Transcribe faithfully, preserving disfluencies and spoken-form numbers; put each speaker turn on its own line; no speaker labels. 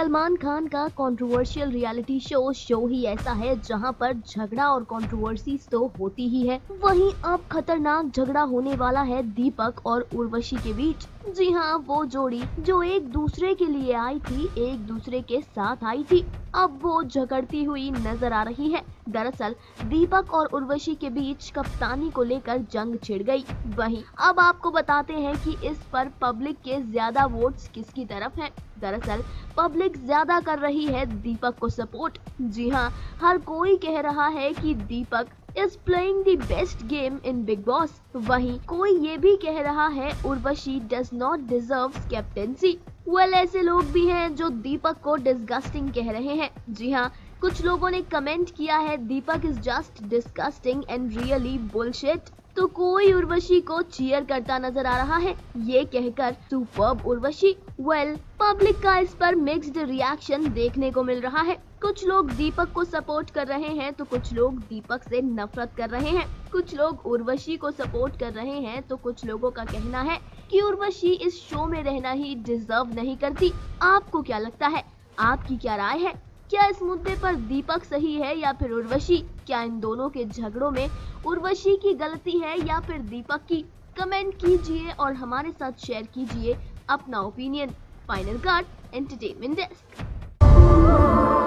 सलमान खान का controversial reality show show ही ऐसा है जहां पर झगड़ा और कंट्रोवर्सी तो होती ही है, वहीं अब खतरनाक झगड़ा होने वाला है दीपक और उर्वशी के बीच। जी हाँ, वो जोड़ी जो एक दूसरे के लिए आई थी, एक दूसरे के साथ आई थी, अब वो झगड़ती हुई नजर आ रही है। दरअसल दीपक और उर्वशी के बीच कप्तानी को लेकर जंग छिड़ गई। वहीं अब आपको बताते हैं कि इस पर पब्लिक के ज्यादा वोट्स किसकी तरफ हैं। दरअसल पब्लिक ज्यादा कर रही है दीपक को सपोर्ट। जी हाँ, हर कोई कह रहा है कि Deepak is playing the best game in Bigg Boss. वहीं कोई ये भी कह रहा है Urvashi does not deserve captaincy. Well, ऐसे लोग भी हैं जो दीपक को डिस्गस्टिंग कह रहे हैं। जी हाँ, कुछ लोगों ने कमेंट किया है Deepak is just disgusting and really bullshit. तो कोई उर्वशी को चीयर करता नजर आ रहा है, ये कहकर सुपर्ब उर्वशी। वेल, पब्लिक का इस पर मिक्स्ड रिएक्शन देखने को मिल रहा है। कुछ लोग दीपक को सपोर्ट कर रहे हैं तो कुछ लोग दीपक से नफरत कर रहे हैं। कुछ लोग उर्वशी को सपोर्ट कर रहे हैं तो कुछ लोगों का कहना है कि उर्वशी इस शो में रहना ही डिजर्व नहीं करती। आपको क्या लगता है? आपकी क्या राय है? क्या इस मुद्दे पर दीपक सही है या फिर उर्वशी? क्या इन दोनों के झगड़ों में उर्वशी की गलती है या फिर दीपक की? कमेंट कीजिए और हमारे साथ शेयर कीजिए अपना opinion. Final card entertainment desk.